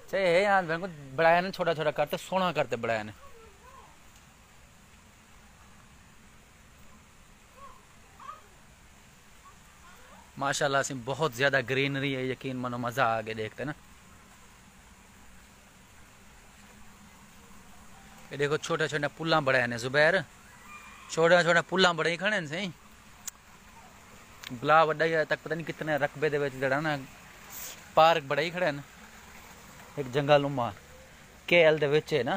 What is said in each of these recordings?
चाहे यहाँ को बढ़ाया ने छोटा छोटा करते सोना करते बढ़ाया ने। माशाल्लाह से बहुत ज़्यादा ग्रीनरी है, यकीन मानो मज़ा आ गया देखते ना। ये देखो छोटा छोटा पुल्ला बढ़ाया ने जुबैर, छोटा छोटा पुल्ला बड़े खड़े सही गुलाब वड्डा ही तक पता नहीं कितने रकबे दे विच जड़ा ना पार्क बड़े ही खड़े न। एक जंगल नुमा केएल दे विच है ना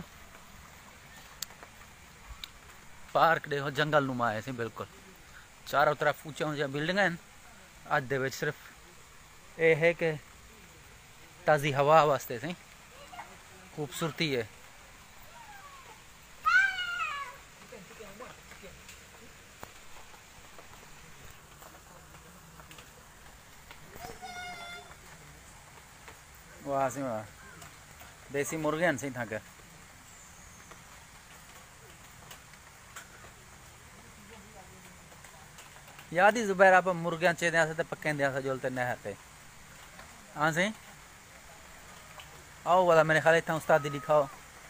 पार्क, देखो जंगल नुमा है सी बिल्कुल, चारों तरफ ऊंचा ऊंचा बिल्डिंग हैं। अज दे विच सिर्फ ये है कि ताज़ी हवा वास्ते सही खूबसूरती है। वाह सी वाह, देसी मुर्गे हैं सही था के। याद ही जुबैर आप मुर्गियां चेदे ते पक्के दिया जोलते नहर पे। हाँ सही आओ वाला मेरे ख्याल इतना उस्तादी लिखाओ।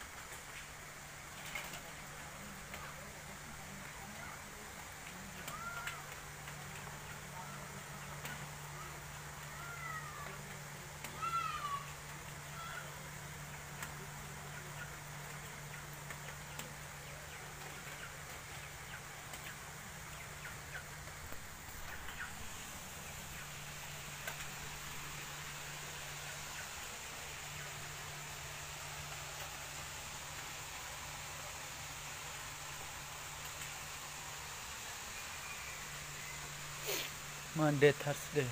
Monday Thursday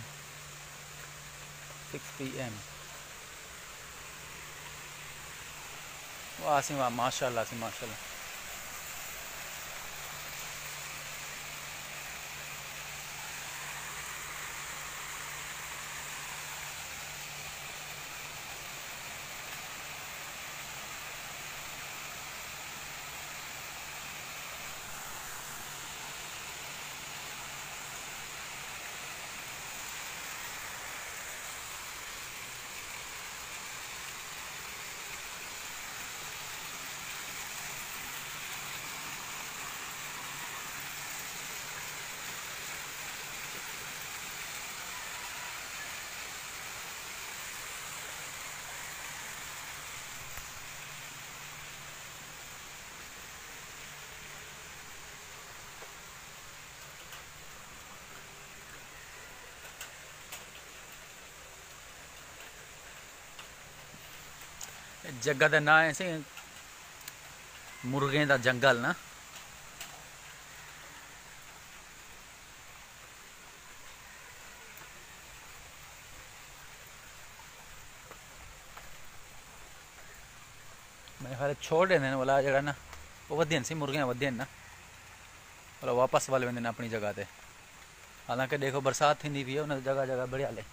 6 PM। वाह सी वाह, माशाल्लाह सी माशाल्लाह। जगह का ना है सी मुर्गे का जंगल ना। मेरे ख्याल छोड़ देंगे वाला जरा ना वो वधियन सी मुर्गियां वधियन ना वाला वापस वाले वेंदे अपनी जगह पे। हालांकि देखो बरसात थी भी है उन्हें जगह जगह बढ़िया ले।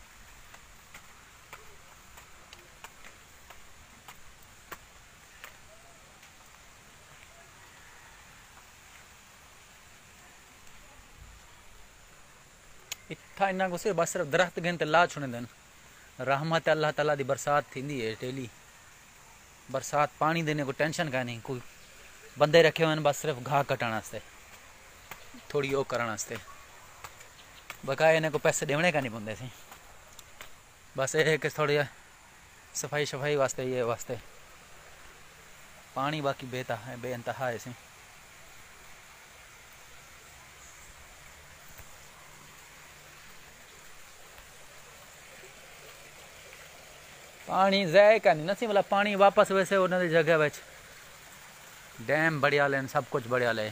इतना इन्ना को बस सिर्फ दरख्त गिन ला छुड़े दिन रहमत अल्लाह ताला दी बरसात थी है डेली। बरसात पानी देने को टेंशन का नहीं, कोई बंदे रखे हुए बस सिर्फ घाह कटाने थोड़ी वो करने बकाया इन्हें को पैसे देने का नहीं पाते सी। बस ये कि थोड़ी सफाई शफाई वास्ते ये वास्ते पानी बाकी बेइंतहा है सी। पानी जायका नहीं नसी मतलब पानी वापस वैसे उन्होंने जगह बच डैम बढ़िया लेन सब कुछ बढ़िया ले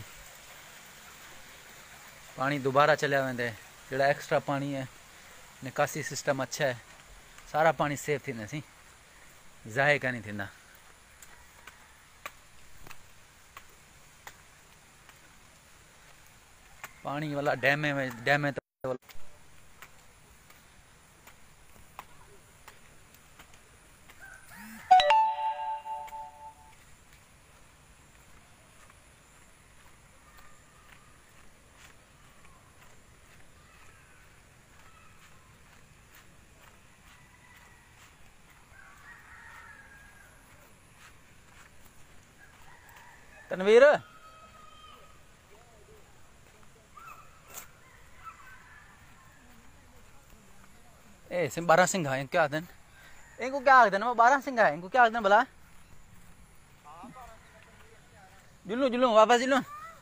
पानी दोबारा चलिया वेंदे जोड़ा एक्स्ट्रा पानी है निकासी सिस्टम अच्छा है सारा पानी सेफ थी सी जायका नहीं थी। पानी वाला डैम में तो तनवीर ए सिम 12 सिंह है क्या आखदन इनको क्या आखदन वो 12 सिंह है इनको क्या आखदन भला जुल्लू जुल्लू वापस जुल्लू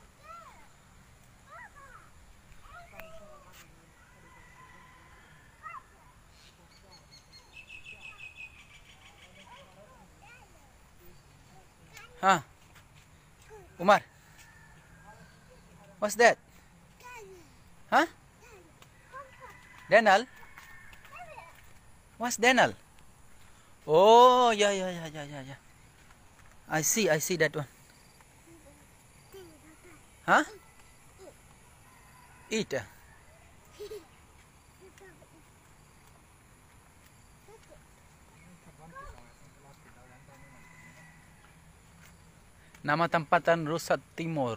हाँ Umar what's that huh Daniel what's Daniel oh yeah I see that one huh eat nama tempatan Rusa Timur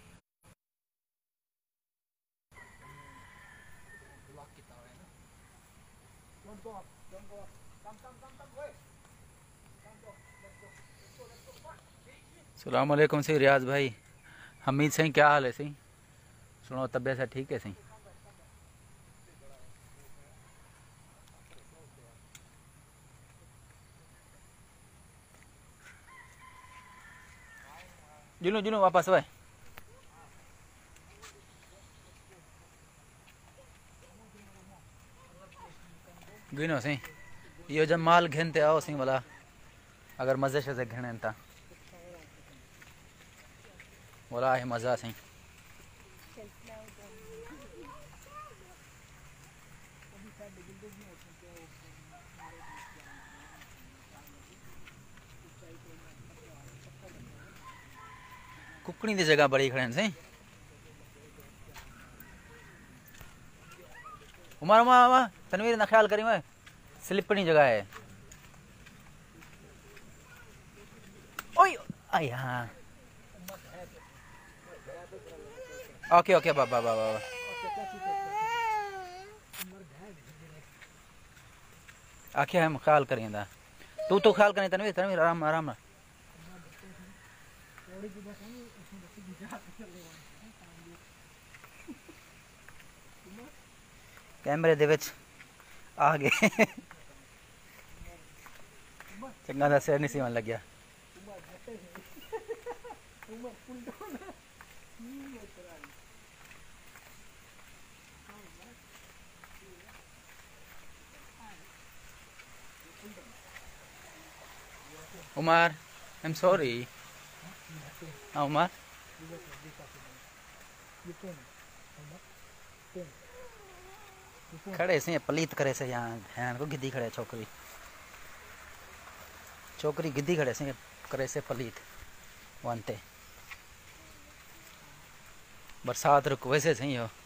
अस्सलाम वालेकुम सही रियाज भाई हमीद सही क्या हाल है सही सुनो तबीयत से ठीक है सही जुनू जुनू वापस भाई गिनो सही यो जब माल घेनते आओ सही वाला अगर मजे से घेने ता बोला है मजा सही कुकड़ी की जगह बड़ी खड़े सही उमर उमर उमर तनवीर ना ख्याल करी मैं स्लिपनी जगह है ओए आई हाँ ओके ओके बाबा बाबा आखे हम ख्याल करेंगे तू तो ख्याल करें तनवीर तनवीर आराम आराम कैमरे दे विच आ गए चंगा दा सिर नहीं सीवन लग गया उमर आई एम सॉरी हाँ उमर खड़े से पलीत करे से यहाँ ध्यान को गिद्दी खड़े छोकरी छोकरी गिद्दी खड़े से करे से पलीत वनते बरसात रुक वैसे सही हो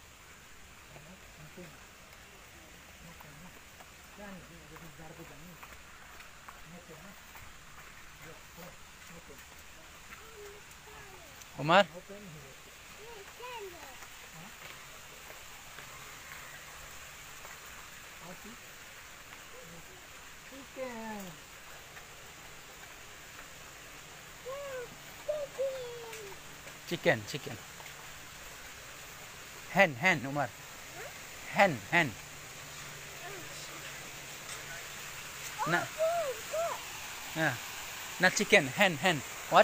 उमर चिकन चिकन hen उमर hen ना not chicken hen what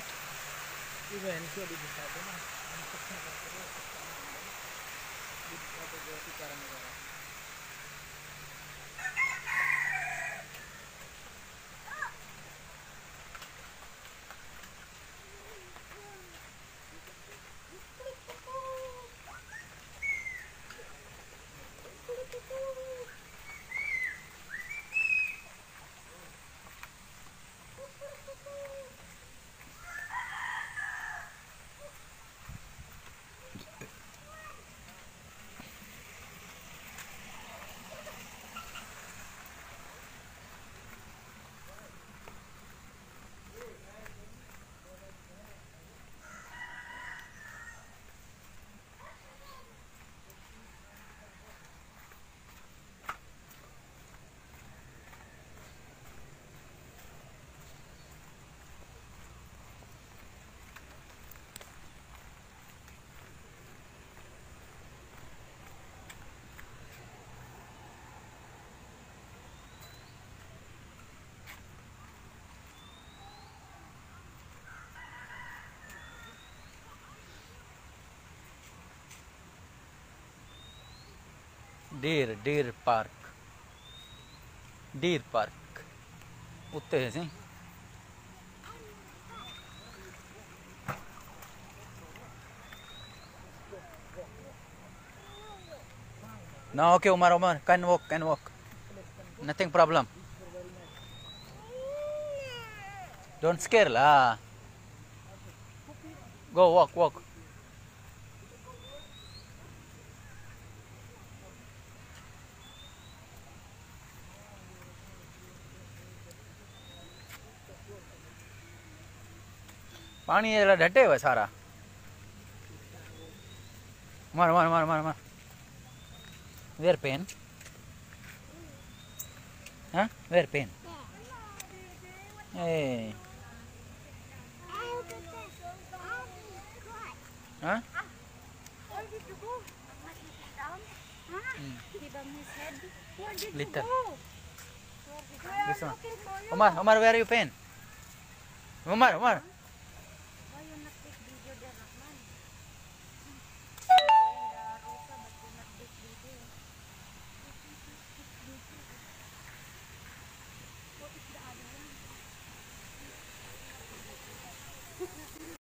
deer park उत्ते है सी no okay Umar can walk nothing problem don't scare lah go walk पानी ये ढटे हुआ सारा मार वेयर पेन हाँ वेयर पेन ए हाँ little this one Umar where are you pen Umar